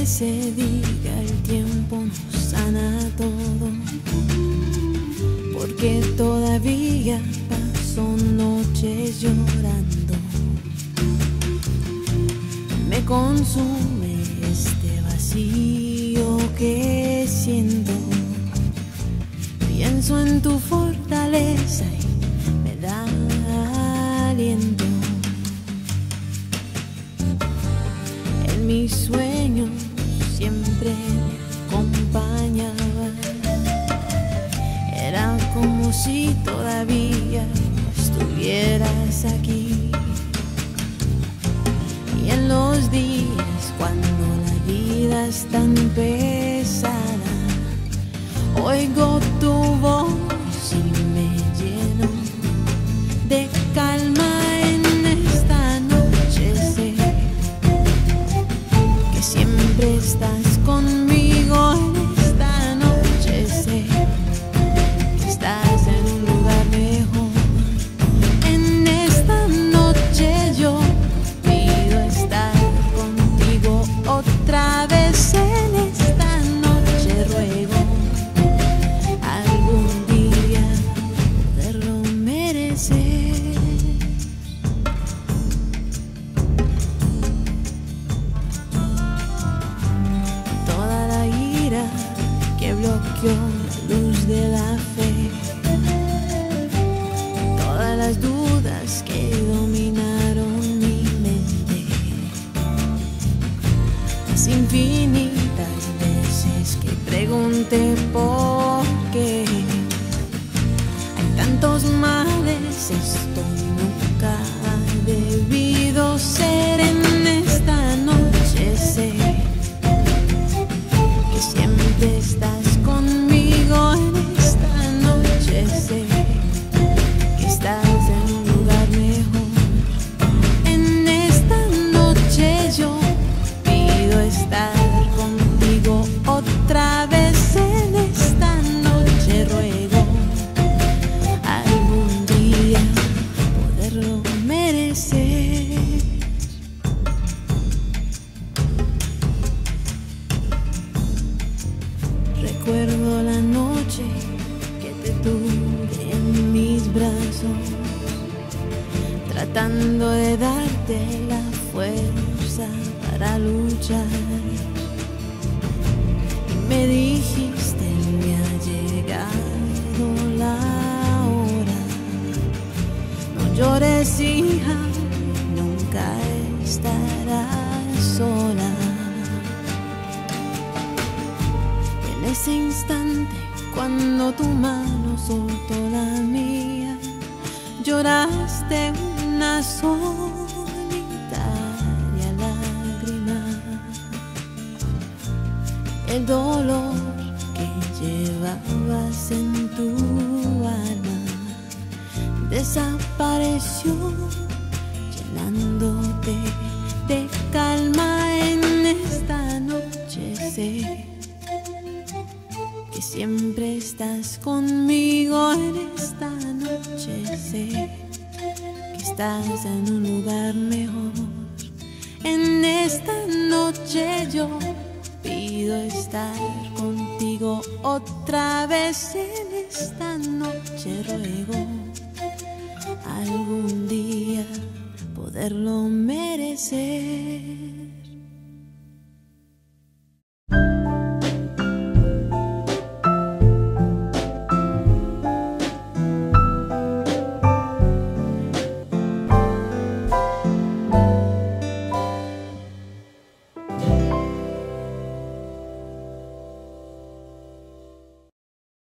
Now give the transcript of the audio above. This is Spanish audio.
se diga, el tiempo nos sana todo, porque todavía paso noches llorando. Me consume este vacío que siento. Pienso en tu fortaleza y me da aliento. En mis sueños siempre me acompañaba. Era como si todavía estuvieras aquí. Y en los días cuando la vida es tan pesada, oigo tu voz y me lleno de calma. En esta noche sé que siempre estás conmigo. En esta noche sé que estás en un lugar mejor. En esta noche yo pido estar contigo otra vez. En esta noche ruego algún día poderlo merecer. Toda la ira que bloqueó la luz de la fe, todas las dudas que dominaron mi mente, las infinitas veces que pregunté por qué. Hay tantos males, esto nunca ha debido ser. En esta noche sé que siempre estás conmigo. En esta noche sé que estás en un lugar mejor. En esta noche yo pido estar contigo otra vez. En esta noche ruego algún día poderlo merecer. Recuerdo la noche que te tuve en mis brazos, tratando de darte la fuerza para luchar. Y me dijiste, me ha llegado la hora. No llores, hija, nunca estarás sola. En ese instante, cuando tu mano soltó la mía, lloraste una solitaria lágrima. El dolor que llevabas en tu alma desapareció, llenándote de calma. En esta noche sé que siempre estás conmigo. En esta noche sé que estás en un lugar mejor. En esta noche yo pido estar contigo otra vez. En esta noche ruego algún día poderlo merecer.